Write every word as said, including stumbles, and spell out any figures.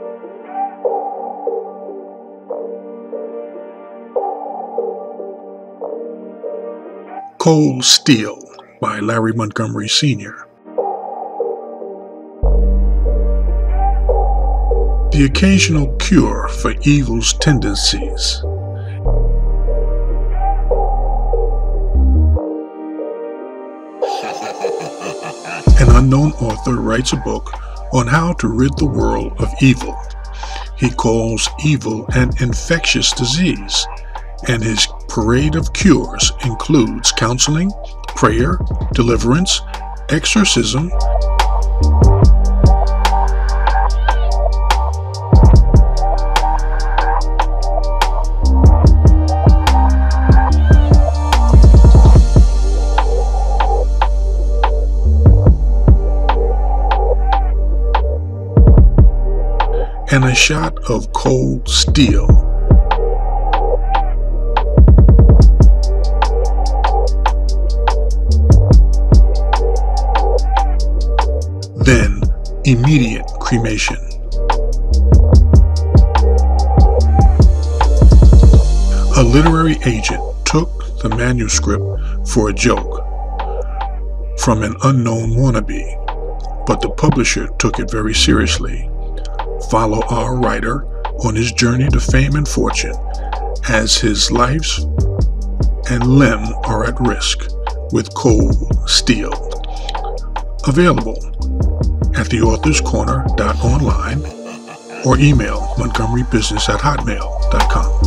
Cold Steel by Larry Montgomery Senior The occasional cure for evil's tendencies. An unknown author writes a book on how to rid the world of evil. He calls evil an infectious disease, and his parade of cures includes counseling, prayer, deliverance, exorcism, and a shot of cold steel. Then, immediate cremation. A literary agent took the manuscript for a joke from an unknown wannabe, but the publisher took it very seriously. Follow our writer on his journey to fame and fortune as his life and limb are at risk with Cold Steel. Available at the authors corner dot online or email montgomerybusiness at hotmail dot com.